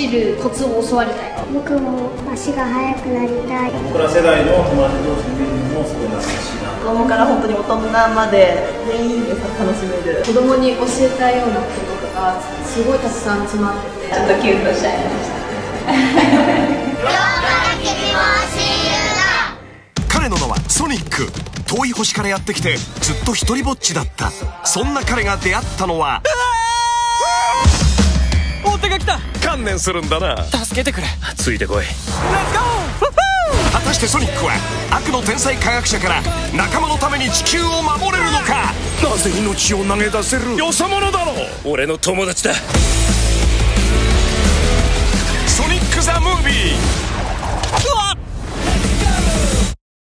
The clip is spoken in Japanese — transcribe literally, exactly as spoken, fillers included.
走るコツを教わりたい。 僕も足が速くなりたい。 僕ら世代の友達同士で見るのもすごい懐かしいな。 子供から本当に大人まで全員で楽しめる。 子供に教えたいようなこととかすごいたくさん詰まってて、 ちょっとキュンとしちゃいました彼の名はソニック。遠い星からやってきてずっと一人ぼっちだった。そんな彼が出会ったのは、 追手が来た。 観念するんだな。 助けてくれ。 ついてこい。果たしてソニックは悪の天才科学者から仲間のために地球を守れるのか。 なぜ命を投げ出せる。よそ者だろ。俺の友達だ。 ソニック・ザ・ムービー。